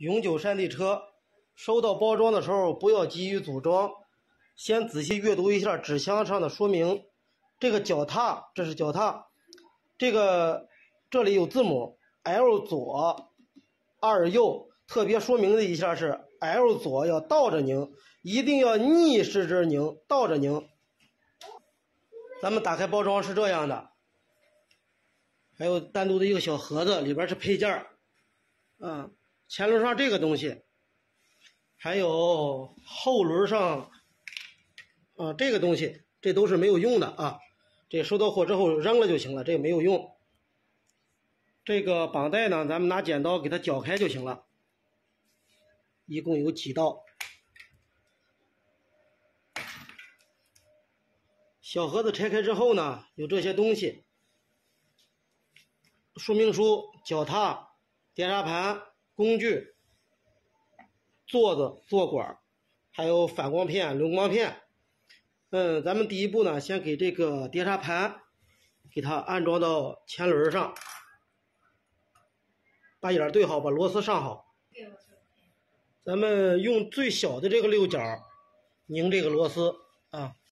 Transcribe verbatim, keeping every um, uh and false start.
永久山地车收到包装的时候，不要急于组装，先仔细阅读一下纸箱上的说明。这个脚踏，这是脚踏，这个这里有字母 L 左 二右，特别说明的一下是 L 左要倒着拧，一定要逆时针拧，倒着拧。咱们打开包装是这样的，还有单独的一个小盒子，里边是配件啊，前轮上这个东西，还有后轮上啊这个东西，这都是没有用的啊，这收到货之后扔了就行了，这个没有用。这个绑带呢，咱们拿剪刀给它绞开就行了，一共有几道。小盒子拆开之后呢，有这些东西，说明书、脚踏、碟刹盘、工具、座子、座管，还有反光片、轮光片。嗯，咱们第一步呢，先给这个碟刹盘给它安装到前轮上，把眼对好，把螺丝上好。咱们用最小的这个六角拧这个螺丝啊。